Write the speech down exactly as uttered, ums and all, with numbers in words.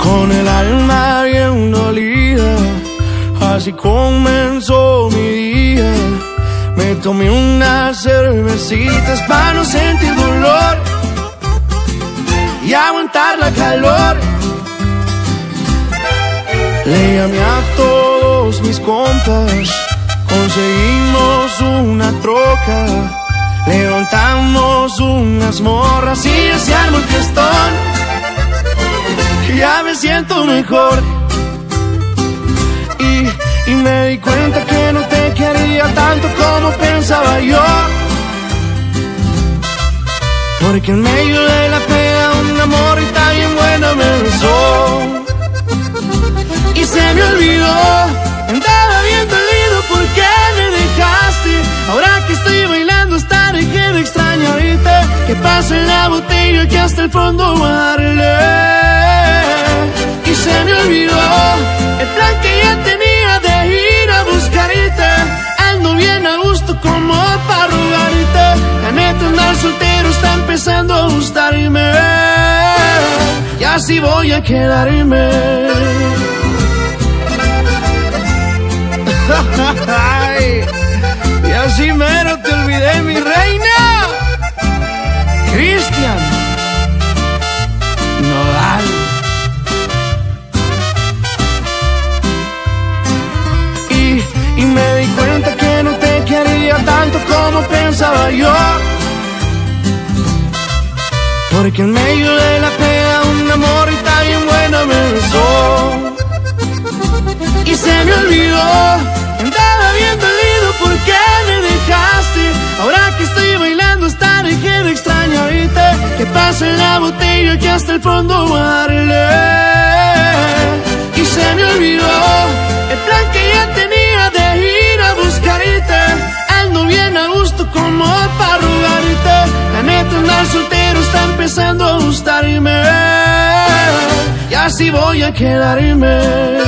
con el alma bien dolida. Así comenzó mi día. Me tomé unas cervecitas para no sentir dolor y aguantar la calor. Le llamé a todos mis compas, conseguimos una troca, levantamos unas morras y ya se armó el fiestón. Ya me siento mejor y, y me di cuenta que no te quería tanto como pensaba yo, porque en medio de la peda una morrita bien buena me besó y se me olvidó. Andaba bien dolido porque me dejaste. Ahora que estoy bailando hasta dejé de extrañarte. Que pase la botella que hasta el fondo voy a darle. Y se me olvidó el plan que ya tenía de ir a buscarte. Ando bien a gusto como para rogarte. La neta andar soltero está empezando a gustarme. Y así voy a quedarme. Ay, y así mero te olvidé, mi reina. Cristian Nodal. Y, y me di cuenta que no te quería tanto como pensaba yo, porque en medio de la peda una morrita bien buena me besó y se me olvidó. Andaba bien dolido porque me dejaste. Ahora que estoy bailando hasta dejé de extrañarte. Que pase la botella que hasta el fondo voy a darle. Y se me olvidó el plan que ya tenía de ir a buscarte. Ando bien a gusto como para rogarte. La neta andar soltero está empezando a gustarme. Y así voy a quedarme.